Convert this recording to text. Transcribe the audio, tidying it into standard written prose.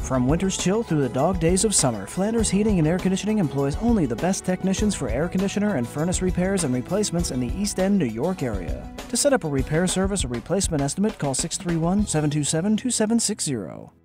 From winter's chill through the dog days of summer, Flanders Heating and Air Conditioning employs only the best technicians for air conditioner and furnace repairs and replacements in the East End, New York area. To set up a repair service or replacement estimate, call 631-727-2760.